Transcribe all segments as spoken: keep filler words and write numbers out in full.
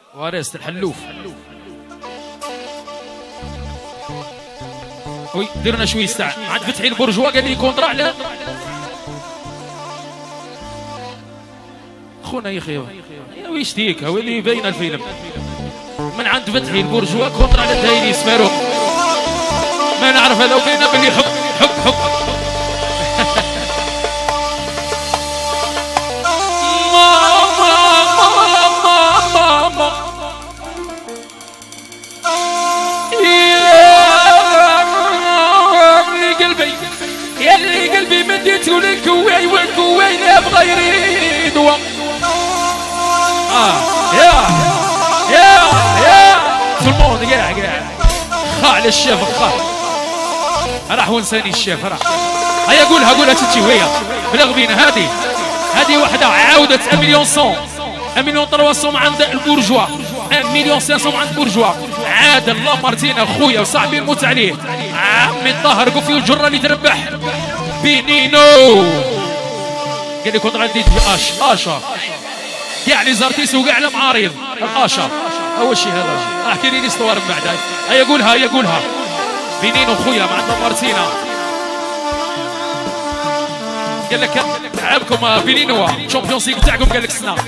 وارث الحلوف. وي درنا شويه ساعه عند فتحي البرجوا قال لي كونطرا على خونا يا خيو يا ويش ديك هو اللي باين الفيلم من عند فتحي البرجوا كونطرا على دايري سفاروق. ما نعرف هذا وكاين باللي حب حب حب يا اللي قلبي مديته للكواي والكواي لا بغى يريد اه يا يا يا سلمون قاع قاع خا على الشيف خا راح ونساني الشيف راح هيا قولها قولها تجي وهي بلغ بينا. هذه هذه وحده عاودت ان مليون صون ان مليون ثلاثمية عند البورجوا ان مليون خمسمية عند البورجوا. عادل لامارتينا خويا وصاحبي الموت عليه عمي الطاهر قفي الجره اللي تربح بنينو قال لي كنت غادي اش اشا كاع لي زارتيس وكاع المعارض الاشا اول شيء هذا. احكي لي الاسطوار من بعد. هيا قولها هيا قولها بنينو خويا مع لامارتينا قال لك لعبكم بنينو تشامبيونز ليغ تاعكم قال لك سنه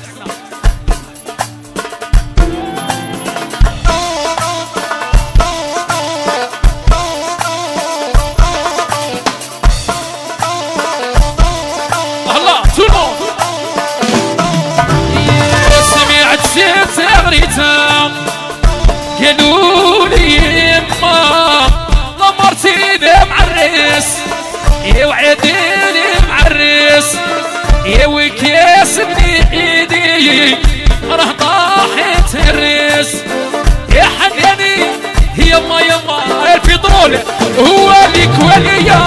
قالوا لي يما لامارتينا معرس يا وعديلي معرس يا وكاس من ايدي راه طاحت الريس يا حناني يما يما البترول هو ليك وليا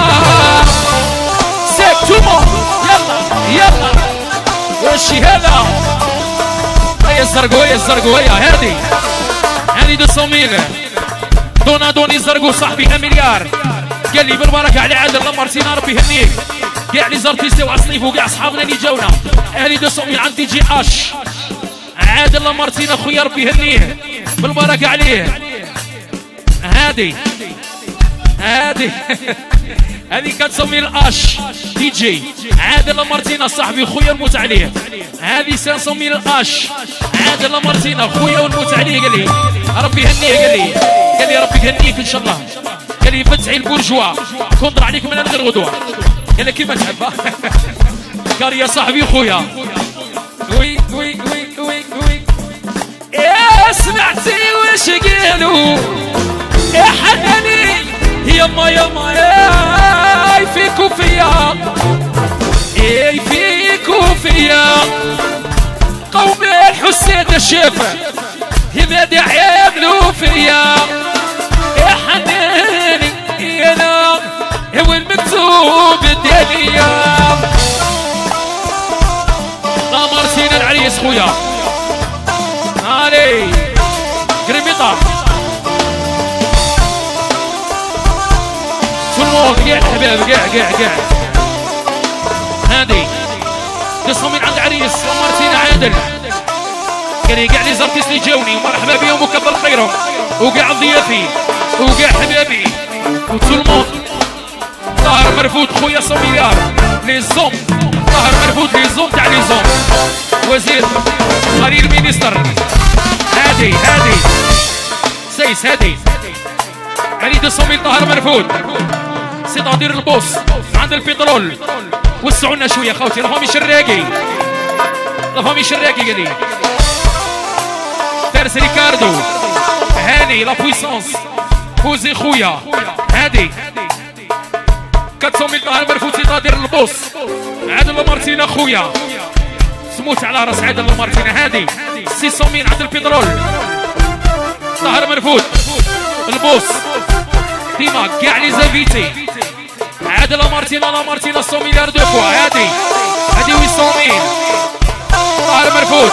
سيب تومون يلا يلا وشي هذا هيا الزرقوية الزرقوية هادي هادي دو ميل دونا دوني زرقو صاحبي مليار قال لي بالبركة على عادل لامارتينا ربي يهنيك كاع لي زارتيستي وعصنيف وكاع صحابنا اللي جاونا. هادي دو ميل عند دي جي اش عادل لامارتينا خويا ربي يهنيه بالبركة عليه. هادي هادي هذه كتسمي الاش دي جي عادل لامارتينا صاحبي خويا الموت عليه. هذه سنسمي الاش عادل لامارتينا خويا والموت عليه قال لي ربي يهنيه قال لي قال لي ربي يهنيك ان شاء الله. قال لي فتحي البورجوا كونطر عليك من غير غدوه قال لي كيما تحب قال يا صاحبي خويا وي وي وي وي وي يا سمعتي واش قالوا يا حناني يما يما يا فيكو فيا يا فيكو فيا قوم الحسين الشيف هذا عاملوا فيا يا حناني يا لا هو المكتوب الدنيا. لامارتينا العريس خويا علي قريبيطه كاع الحباب كاع كاع كاع. هادي قصهم من عند عريس لامارتينا عادل قال لي كاع لي زارتيس اللي جاوني ومرحبا بهم وكبر خيرهم وكاع ضيافي وكاع حبابي وتلمون طاهر مرفوض خويا صميار لي زوم طاهر مرفوض لي زوم تاع لي زوم وزير خليل مينيستر. هادي هادي سيس هادي علي دو ميل طاهر مرفوض سيطادير البوس عند البترول. وسعوا لنا شويه خوتي لافامي شراقي لافامي شراقي قال لي فارس ريكاردو هاني لا بويسونس فوزي خويا. هادي أربعمية ميل طاهر مرفوض سيطادير البوس عادل لامارتينا خويا سموت على راس عادل لامارتينا. هادي ستمية ميل عند البترول طاهر مرفوض البوس ديما كاع لي زافيتي عادل لامارتينا لامارتينا مية مليار دو فوا. هادي هادي ثمانمية ميل طاهر مرفوض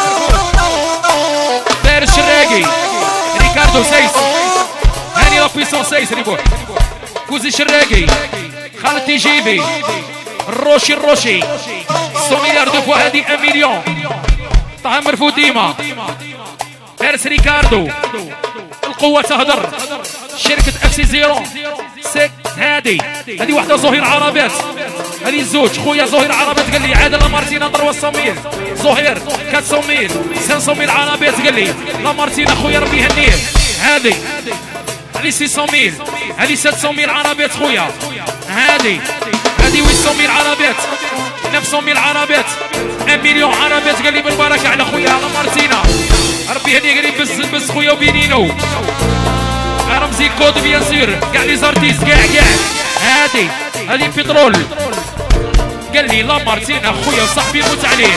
فارس شراقي ريكاردو سيس هاني لا بويسون سيس ريبو فوزي شراقي خالد تيجيبي الروشي الروشي مية مليار دو فوا. هادي واحد مليون طاهر مرفوض ديما فارس ريكاردو القوة تهدر شركة اكسي زيرو سك هادي هذه واحدة زهير عربات هذه الزوج خويا زهير عربات قال لي عادل مارتينا ضربة صميل زهير أربعمية ميل خمسمية ميل عربات قال لي لا مارتينا خويا ربي يهنيه هذه هذه ستمية ميل هذه سبعمية ميل عربات خويا هذه هذه ثمانمية ميل عربات تسعمية ميل عربات واحد مليون عربات قال لي بالبركة على خويا لا مارتينا ربي يهنيه قال لي بس بس خويا وبينينو رمزي كود بيان سير كاع لي زارتيست كاع كاع هادي هادي بترول قال لي لا مارتينا خويا وصاحبي موت عليه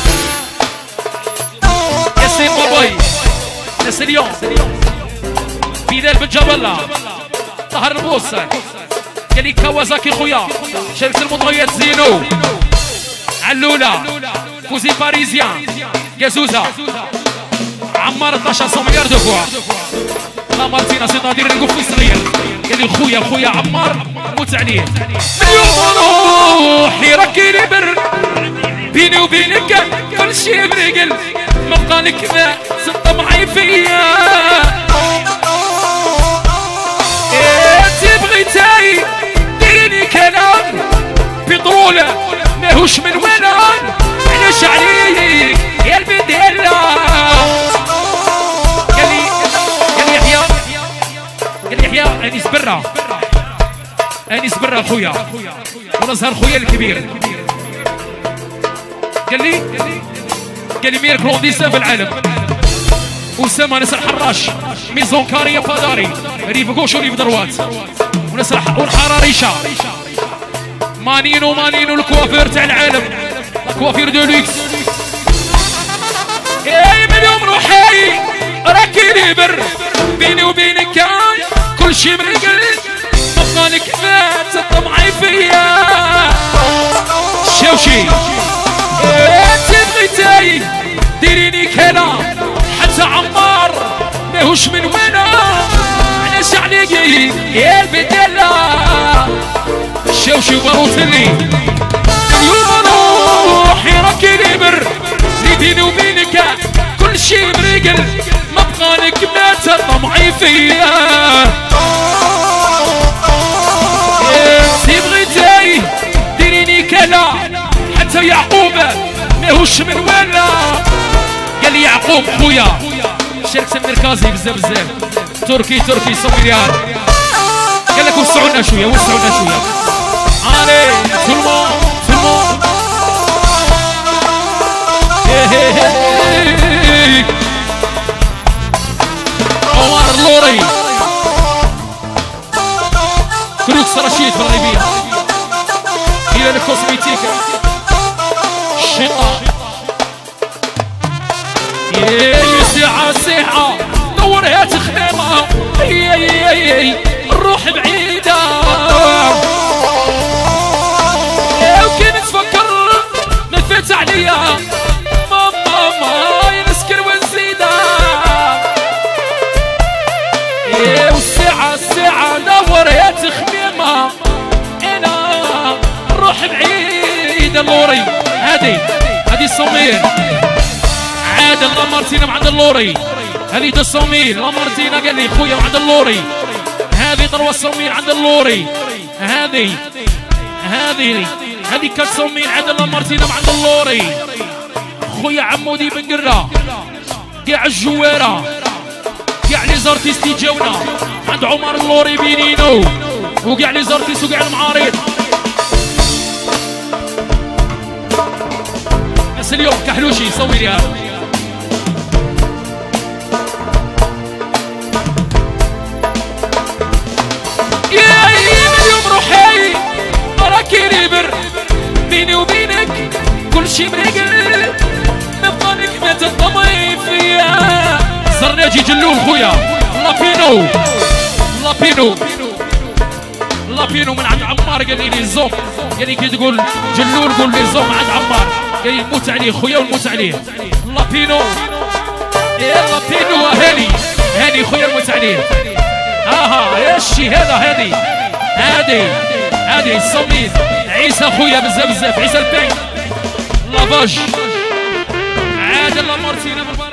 ياسين باباي ناس اليوم بلال بن جبلة طهر البوصة قال لي كوازاكي خويا شركة المطريات زينو علولة كوزي باريزيان كازوزة عمار اثناش مليار دو فوا لا مارتينا سي نادير القفل صغير قال لي خويا خويا عمار موت عليه اليوم روحي راكي لي بر بيني وبينك كل شي مرقل ما بقى لك ما تطمعي فيا انتي بغيتي ديريني كلام بترول ماهوش من وانا علاش عليك يا البديلة انيس برا انيس برا خويا ونظهر خويا الكبير قال لي قال لي مير كلونديسان في العالم اسامه ناس الحراش ميزون كاريه باداري ريف كوش وريف دروات وناس والحراريشه مانينو مانينو الكوافير تاع العالم الكوافير دو لوكس اي مليون روحي راكي لي بر بيني وبينك كان كل شي مرقل مبقى لك ما تطمعي فيا شوشي انت بغيتي ديريني كلام حتى عمار ماهوش من وانا علاش عليكي يا البدلة شوشي وبروتلي اليوم روحي راكي لي بر بيني وبينك كل شي مرقل مبقى لك ما تطمعي فيا انتي بغيتي ديريني كلا حتى يعقوب ماهوش من ولا قال لي يعقوب خويا شركة المركزي بزاف بزاف تركي تركي سميليار قال لك وسعونا شويه وسعونا شويه علي تلمو تلمو عمر اللوري كروكس رشيد في الغيبية إلى الكوسميتيك الشقة يا ساعة ساعة دورها تخدمها الروح بعيدة وكان تفكر نفات عليا ماما ما ينسكر ونزيدها والساعة الساعة دورها تخدمها انا الروح بعيدة اللوري هادي هادي الصمير عادل لا مارتينا مع عند اللوري هذه تصميل لا مارتينا قال لي خويا عند اللوري هذه ثروة الصميل عند اللوري هذه هذه هذه كتصميل عند لا مارتينا مع عند اللوري خويا عمودي بن قرة كاع الجوارة كاع لي زارتيست يجاونا عند عمر اللوري بينينو وكاع لي زارتيست وكاع المعارض ناس اليوم كحلوشي صوري هذا بيني وبينك كل شي مرقل نبقى لك ما تطمعي فيا زرناجي جلول خويا لابينو لابينو لابينو من عند عمار قال لي الزوم قال لي كي تقول جلول قول لي الزوم عند عمار قال لي نموت عليه خويا ونموت عليه لابينو يا لابينو هاني هاني خويا نموت عليه اها يا الشي هذا هادي هادي هادي الصميد عيسى خويا بزاف بزاف عيسى البين لافاج عادل لا مارتينا